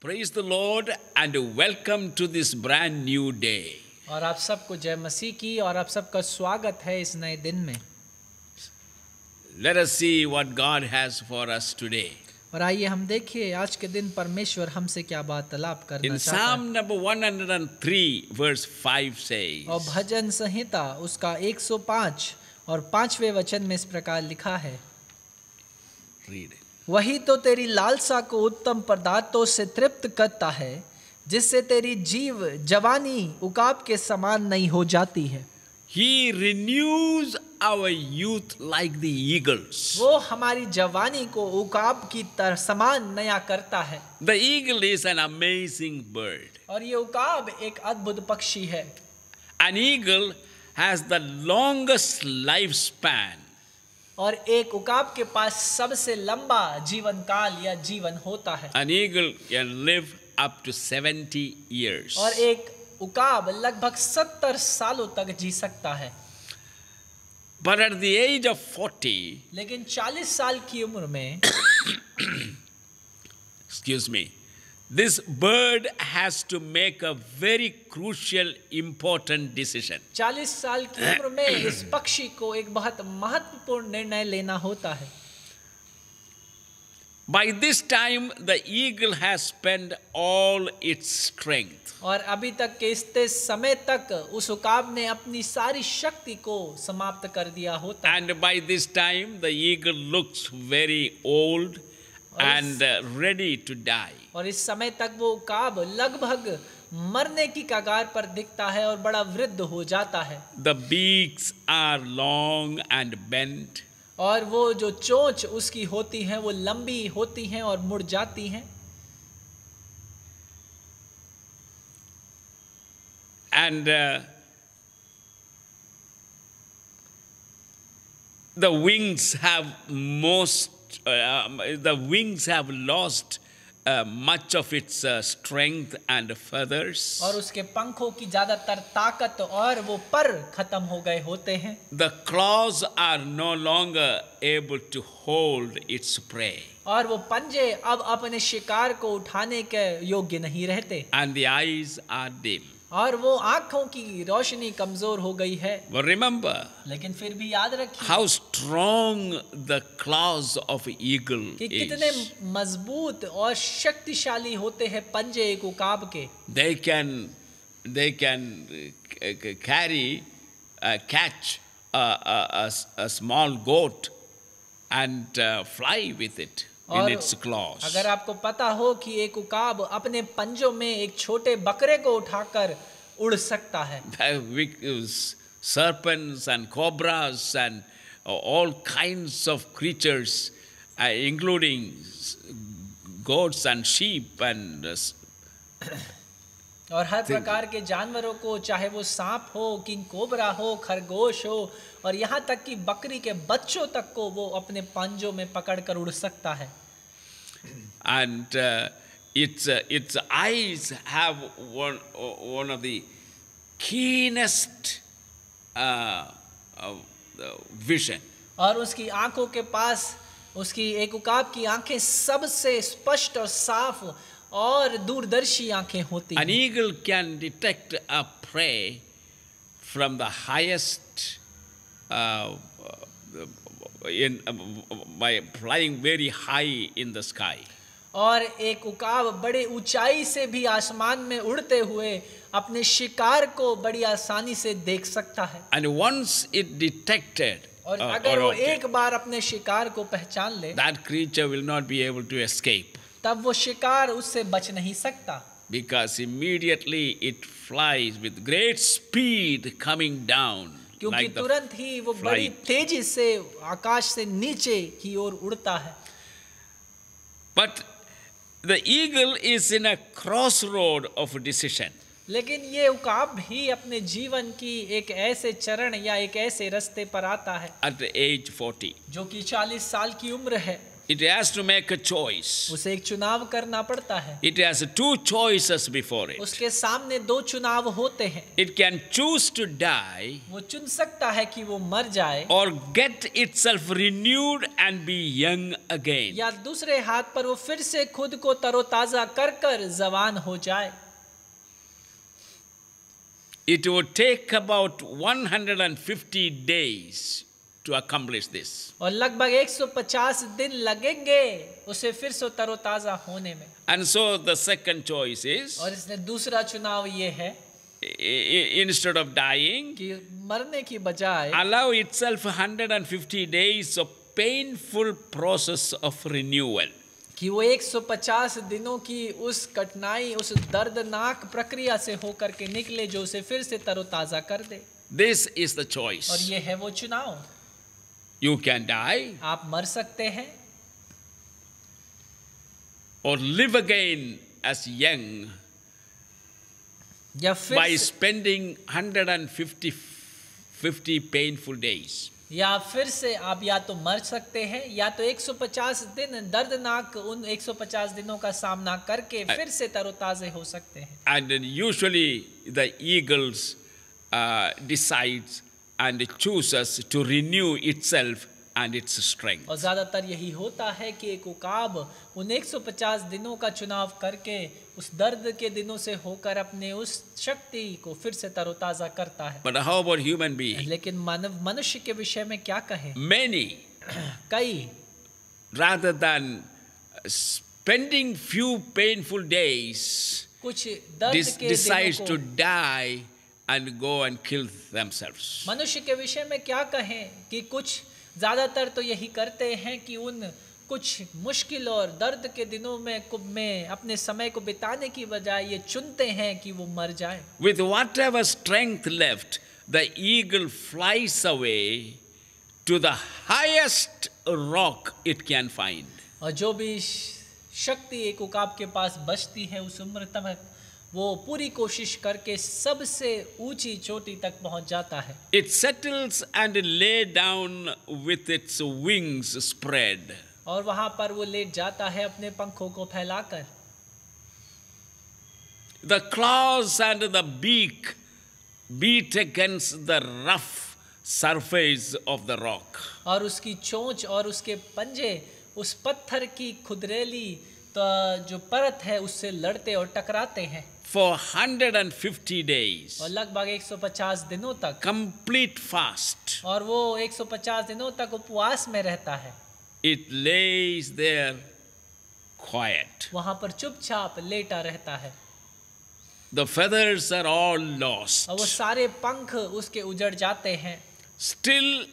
Praise the Lord and welcome to this brand new day. और आप सबको जय मसीह की और आप सबका स्वागत है इस नए दिन में। Let us see what God has for us today. और आइए हम देखिए आज के दिन परमेश्वर हमसे क्या वार्तालाप करना In चाहता Psalm है। number 103 verse 5 says, और भजन संहिता उसका 105 और 5वें वचन में इस प्रकार लिखा है, read it. वही तो तेरी लालसा को उत्तम पदार्थों से तृप्त करता है, जिससे तेरी जीव जवानी उकाब के समान नहीं हो जाती है। He renews our youth like the eagles. वो हमारी जवानी को उकाब की तरह समान नया करता है। The eagle is an amazing bird. और ये उकाब एक अद्भुत पक्षी है। An eagle has the longest lifespan. और एक उकाब के पास सबसे लंबा जीवन काल या जीवन होता है। An eagle can live up to 70 years. और एक उकाब लगभग 70 सालों तक जी सकता है। But at the age of 40, लेकिन 40 साल की उम्र में excuse me, this bird has to make a very crucial, important decision. 40 साल की उम्र में इस पक्षी को एक बहुत महत्वपूर्ण निर्णय लेना होता है। By this time, the eagle has spent all its strength. और अभी तक के इस समय तक उस उकाब ने अपनी सारी शक्ति को समाप्त कर दिया होता है। And by this time, the eagle looks very old and ready to die. और इस समय तक वो उकाब लगभग मरने की कगार पर दिखता है और बड़ा वृद्ध हो जाता है। The beaks are long and bent. और वो जो चोंच उसकी होती हैं वो लंबी होती हैं और मुड़ जाती हैं। And the wings have lost much of its strength and feathers. और उसके पंखों की ज्यादातर ताकत और वो पर खत्म हो गए होते हैं। The claws are no longer able to hold its prey. और वो पंजे अब अपने शिकार को उठाने के योग्य नहीं रहते। And the eyes are dim. और वो आंखों की रोशनी कमजोर हो गई है। But remember, लेकिन फिर भी याद रखिए how strong the claws of eagle कि कितने is. मजबूत और शक्तिशाली होते हैं पंजे एक उकाब के। They can catch a small goat and fly with it in its claws. अगर आपको पता हो कि एक उकाब अपने पंजों में एक छोटे बकरे को उठाकर उड़ सकता है। Serpents and cobras and all kinds of creatures, including goats and sheep and और हर प्रकार के जानवरों को, चाहे वो सांप हो, किंग कोबरा हो, खरगोश हो और यहाँ तक कि बकरी के बच्चों तक को वो अपने पंजों में पकड़कर उड़ सकता है। And its eyes have one of the keenest vision. और उसकी आंखों के पास उसकी एक उकाब की आंखें सबसे स्पष्ट और साफ और दूरदर्शी आंखें होती An हैं। eagle can detect a prey from the highest by flying very high in the sky. और एक उकाब बड़े ऊंचाई से भी आसमान में उड़ते हुए अपने शिकार को बड़ी आसानी से देख सकता है। And once it detected, और अगर वो एक बार अपने शिकार को पहचान ले, that creature will not be able to escape. तब वो शिकार उससे बच नहीं सकता। Because immediately it flies with great speed coming down. क्योंकि like the तुरंत ही वो बड़ी flight. तेजी से आकाश से नीचे की ओर उड़ता है। But the eagle is in a crossroad of decision. लेकिन ये उकाब भी अपने जीवन की एक ऐसे चरण या एक ऐसे रास्ते पर आता है At the age 40. जो कि 40 साल की उम्र है। It has to make a choice. उसे एक चुनाव करना पड़ता है। It has two choices before it. उसके सामने दो चुनाव होते हैं। It can choose to die वो चुन सकता है कि वो मर जाए, or get itself renewed and be young again. या दूसरे हाथ पर वो फिर से खुद को तरोताजा कर कर जवान हो जाए। It would take about 150 days to accomplish this. और लगभग 150 दिन लगेंगे उसे फिर से तरोताजा होने में। And so the second choice is, और इसने दूसरा चुनाव ये है instead of dying, कि मरने की बजाय allow itself 150 days of painful process of renewal. कि वो 150 दिनों की उस कठिनाई, उस दर्दनाक प्रक्रिया से होकर के निकले जो उसे फिर से तरोताजा कर दे। This is the और choice. ये है वो चुनाव। You can die आप मर सकते हैं or live again as young या फिर by spending 150 painful days. या फिर से आप या तो मर सकते हैं या तो 150 दिन दर्दनाक उन 150 दिनों का सामना करके फिर से तरोताजे हो सकते हैं। And then usually the eagles decides and chooses to renew itself and its strength. और ज्यादातर यही होता है कि एक उकाब उन 150 दिनों का चुनाव करके उस दर्द के दिनों से होकर अपने उस शक्ति को फिर से तरोताजा करता है। But how about human being? लेकिन मनुष्य के विषय में क्या कहें? Many, कई rather than spending few painful days, कुछ दर्द के decides दिनों to को die and go and kill themselves. मनुष्य के विषय में क्या कहें कि कुछ ज्यादातर तो यही करते हैं कि उन कुछ मुश्किल और दर्द के दिनों में अपने समय को बिताने की बजाय ये चुनते हैं कि वो मर जाए। With whatever strength left, the eagle flies away to the highest rock it can find. और जो भी शक्ति एक उकाब के पास बचती है उस उम्र तक वो पूरी कोशिश करके सबसे ऊंची चोटी तक पहुंच जाता है। It settles and lay down with its wings spread. और वहां पर वो लेट जाता है अपने पंखों को फैलाकर। The claws and the beak beat against the rough surface of the rock. और उसकी चोंच और उसके पंजे उस पत्थर की खुदरेली तो जो परत है उससे लड़ते और टकराते हैं। For 150 days, और लगभग 150 दिनों तक complete fast, और वो 150 दिनों तक उपवास में रहता है। it lays there quiet. वहां पर चुपचाप लेटा रहता है। The feathers are all lost. और वो सारे पंख उसके उजड़ जाते हैं। Still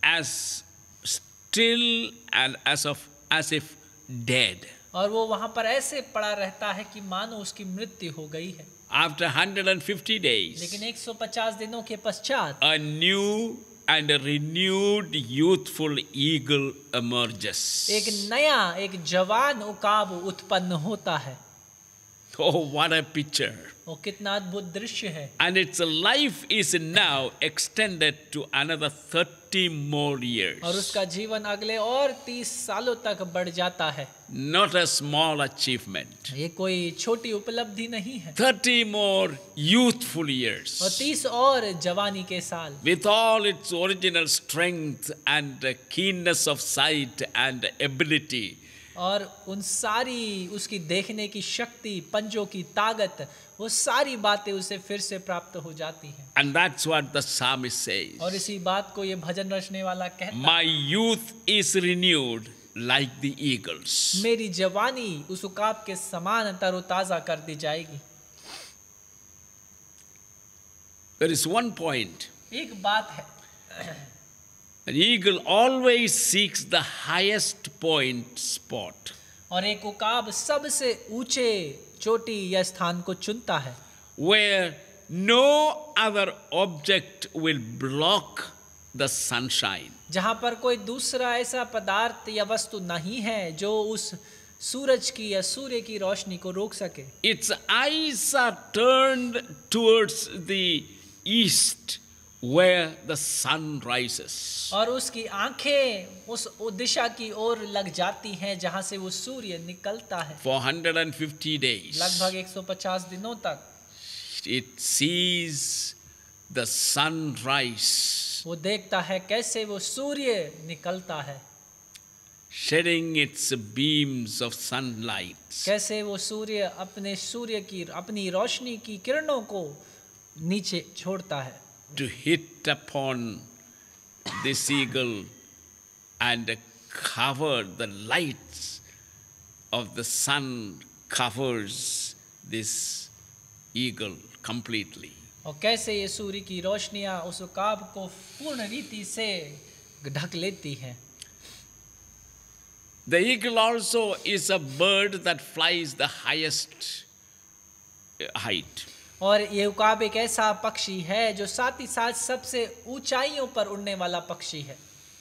and as if dead. और वो वहां पर ऐसे पड़ा रहता है कि मानो उसकी मृत्यु हो गई है। After 150 days, लेकिन 150 दिनों के पश्चात a new and a renewed youthful eagle emerges. एक नया, एक जवान उकाब उत्पन्न होता है। Oh, what a picture! वो कितना अद्भुत दृश्य है। And its life is now extended to another 30 more years. और उसका जीवन अगले और 30 सालों तक बढ़ जाता है। Not a small achievement. ये कोई छोटी उपलब्धि नहीं है। 30 more youthful years. और 30 और जवानी के साल With all its original strength and keenness of sight and ability. और उन सारी उसकी देखने की शक्ति, पंजों की ताकत, वो सारी बातें उसे फिर से प्राप्त हो जाती हैं। And that's what the psalmist says. और इसी बात को ये भजन रचने वाला कहता है। My youth is renewed like the eagles. मेरी जवानी उस उकाब के समान तरोताजा कर दी जाएगी। There is one point. एक बात है, An eagle always seeks the highest point spot. और एक उकाब सबसे ऊंचे चोटी या स्थान को चुनता है where no other object will block the sunshine. जहां पर कोई दूसरा ऐसा पदार्थ या वस्तु नहीं है जो उस सूरज की या सूर्य की रोशनी को रोक सके। Its eyes are turned towards the east where the sun rises. और उसकी आंखें उस दिशा की ओर लग जाती हैं जहां से वो सूर्य निकलता है। For 150 days, लगभग 150 दिनों तक it sees the sunrise, वो देखता है कैसे वो सूर्य निकलता है, shedding its beams of sunlight कैसे वो सूर्य की अपनी रोशनी की किरणों को नीचे छोड़ता है, to hit upon this eagle and cover the lights of the sun covers this eagle completely. और कैसे ये सूर्य की रोशनियां उस उकाब को पूर्ण रीति से ढक लेती हैं। The eagle also is a bird that flies the highest height. और ये उकाब एक ऐसा पक्षी है जो साथ ही साथ सबसे ऊंचाइयों पर उड़ने वाला पक्षी है।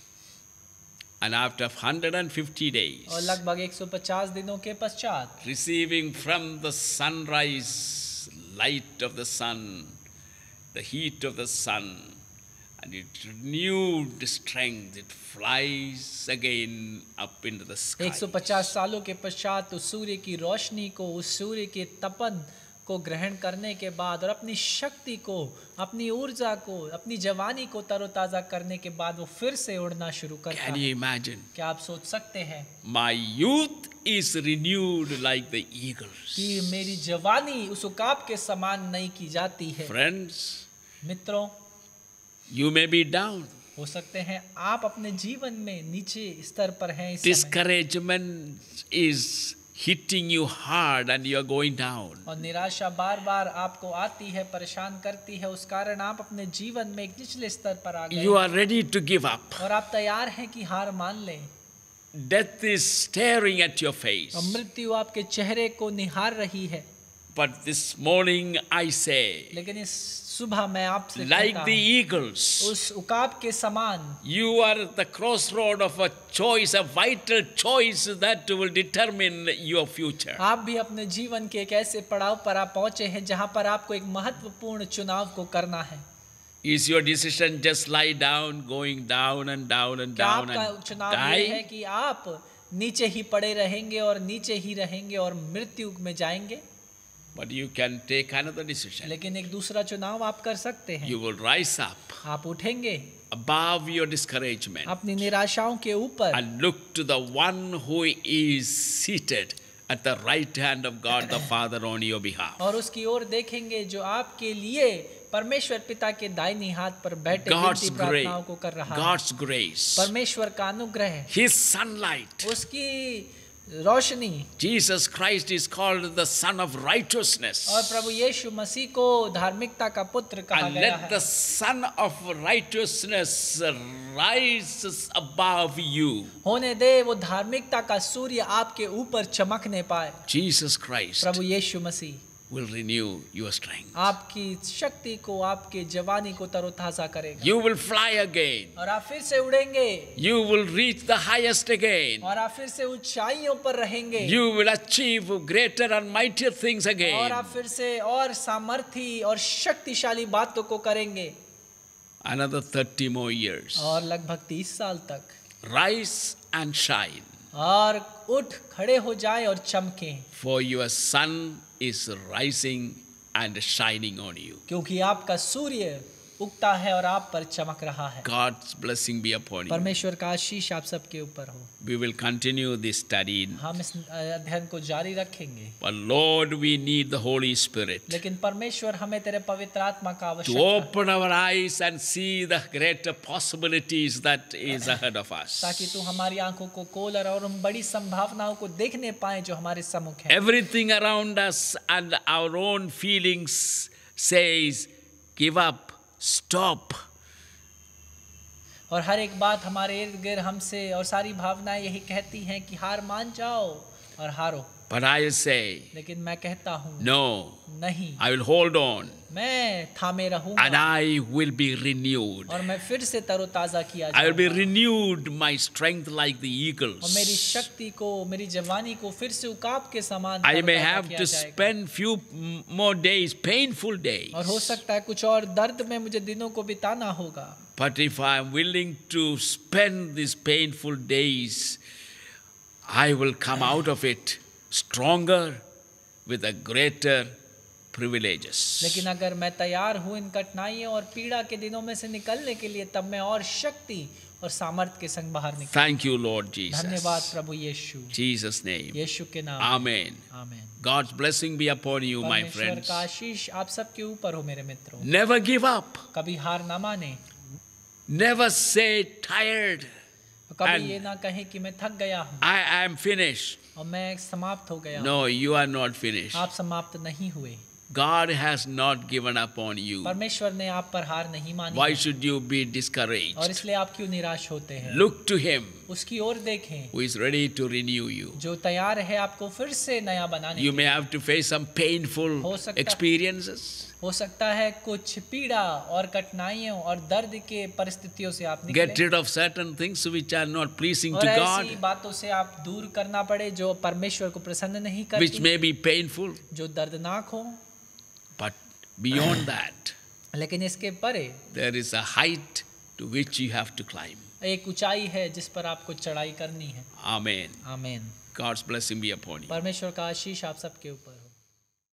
And after 150 days, और लगभग 150 दिनों के पश्चात receiving from the sunrise light of the sun, the heat of the sun, and its renewed strength, it flies again up into the sky. 150 सालों के पश्चात उस सूर्य की रोशनी को, उस सूर्य के तपन को ग्रहण करने के बाद और अपनी शक्ति को, अपनी ऊर्जा को, अपनी जवानी को तरोताजा करने के बाद वो फिर से उड़ना शुरू करता Can है। you imagine? क्या आप सोच सकते हैं My youth is renewed like the eagles. कि मेरी जवानी उस उकाब के समान नई की जाती है। Friends, मित्रों, you may be down. हो सकते हैं आप अपने जीवन में नीचे स्तर पर हैं इस समय, Discouragement is hitting you hard and you are going down. और निराशा बार बार आपको आती है, परेशान करती है, उस कारण आप अपने जीवन में एक निचले स्तर पर आ गए You are ready to give up. और आप तैयार हैं कि हार मान लें। Death is staring at your face. और मृत्यु आपके चेहरे को निहार रही है। But this morning I say, लेकिन इस सुबह मैं आपसे like कहता the हूं, eagles, उस उकाब के समान you are at the crossroad of a choice, a vital choice that will determine your future. आप भी अपने जीवन के एक ऐसे पड़ाव पर आप पहुंचे हैं जहां पर आपको एक महत्वपूर्ण चुनाव को करना है। Is your decision just lie down, going down and down and क्या down आपका and चुनाव ये है die? कि आप नीचे ही पड़े रहेंगे और नीचे ही रहेंगे और मृत्यु में जाएंगे? But you can take another decision. लेकिन एक दूसरा चुनाव आप कर सकते हैं। You will rise up आप उठेंगे above your discouragement अपनी निराशाओं के ऊपर and look to the one who is seated at the right hand of God the Father on your behalf. और उसकी ओर देखेंगे जो आपके लिए परमेश्वर पिता के दाहिनी हाथ पर बैठे God's विनती grace, प्रार्थनाओं को कर रहा है। God's grace, परमेश्वर का अनुग्रह, His sunlight. उसकी रोशनी। Jesus Christ is called the Son of Righteousness. और प्रभु यीशु मसीह को धार्मिकता का पुत्र कहा And गया let है। the Son of Righteousness rise above you. होने दे वो धार्मिकता का सूर्य आपके ऊपर चमकने पाए। Jesus Christ Prabhu Yeshu Masih will renew your strength. आपकी शक्ति को, आपके जवानी को तरोताजा करेगा। You will fly again. और आप फिर से उड़ेंगे You will reach the highest again. और आप फिर से ऊंचाइयों पर रहेंगे You will achieve greater and mightier things और again. आप फिर से और सामर्थी और शक्तिशाली बातों को करेंगे। Another 30 more years. और लगभग 30 साल तक। Rise and shine, और उठ खड़े हो जाए और चमके, for your sun is rising and shining on you. क्योंकि आपका सूर्य उगता है और आप पर चमक रहा है। God's blessing be upon you. परमेश्वर का आशीष आप सबके ऊपर हो। We will continue this study. हम इस अध्ययन को जारी रखेंगे, But Lord, we need the Holy Spirit लेकिन परमेश्वर हमें तेरे पवित्र आत्मा का to आवश्यकता है, open our eyes and see the greater possibilities that is ahead of us. ताकि तू हमारी आंखों को खोल और हम बड़ी संभावनाओं को देखने पाए जो हमारे सम्मुख है। Everything around us and our own feelings says, give up, stop. और हर एक बात हमारे इर्द गिर्द हमसे और सारी भावनाएं यही कहती हैं कि हार मान जाओ और हारो। But I say, लेकिन मैं कहता हूँ no, नहीं, I will hold on मैं थामे and रहूंगा I will be renewed. और मैं फिर से तरोताजा किया I will be जाऊंगा renewed my strength like the और मेरी eagles. शक्ति को, मेरी जवानी को फिर से उकाब के समान I may तरोताजा have किया to जाएगा। spend few more days, painful days. और हो सकता है कुछ और दर्द में मुझे दिनों को बिताना होगा, But if I am willing to spend these painful days, I will come out of it stronger with a greater privileges. लेकिन अगर मैं तैयार हूँ इन कठिनाइयों और पीड़ा के दिनों में से निकलने के लिए, तब मैं और शक्ति और सामर्थ के संग बाहर निकल। Thank you, Lord Jesus. धन्यवाद प्रभु यीशु, Jesus' name. यीशु के नाम। Amen. आमीन। God's blessing be upon you, my परमेश्वर friends. का आशीष आप सबके ऊपर हो मेरे मित्रों। Never give up. कभी हार ना माने, Never say tired. कभी And ये ना कहें कि मैं थक गया हूँ I am finished. और मैं समाप्त हो गया हूँ। No, you are not finished. आप समाप्त नहीं हुए। God has not given up on you. परमेश्वर ने आप पर हार नहीं मानी Why है। should you be और discouraged? इसलिए आप क्यों निराश होते हैं? Look to Him उसकी ओर देखें who is ready to renew you. जो तैयार है आपको फिर से नया बनाने You के may लिए। have to face some painful हो सकता है। experiences, हो सकता है कुछ पीड़ा और कठिनाइयों और दर्द के परिस्थितियों से आप get निकले rid of certain things which are not pleasing और to ऐसी God, बातों से आप दूर करना पड़े जो परमेश्वर को प्रसन्न नहीं which करती, may be painful. जो दर्दनाक हो। But beyond that, लेकिन इसके परे there is a height to which you have to climb. एक ऊंचाई है जिस पर आपको चढ़ाई करनी है। Amen. आमीन। God's blessing be upon you. परमेश्वर का आशीष आप सबके ऊपर।